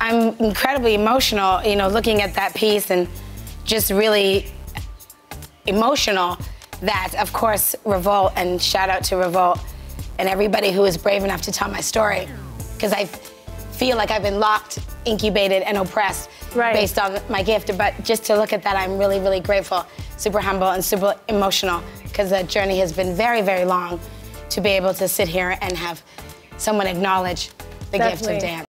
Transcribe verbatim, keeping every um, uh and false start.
I'm incredibly emotional, you know, looking at that piece and just really emotional that, of course, Revolt, and shout out to Revolt and everybody who is brave enough to tell my story, because I feel like I've been locked, incubated, and oppressed right. based on my gift. But just to look at that, I'm really, really grateful, super humble, and super emotional, because the journey has been very, very long to be able to sit here and have someone acknowledge the Definitely. gift of dance.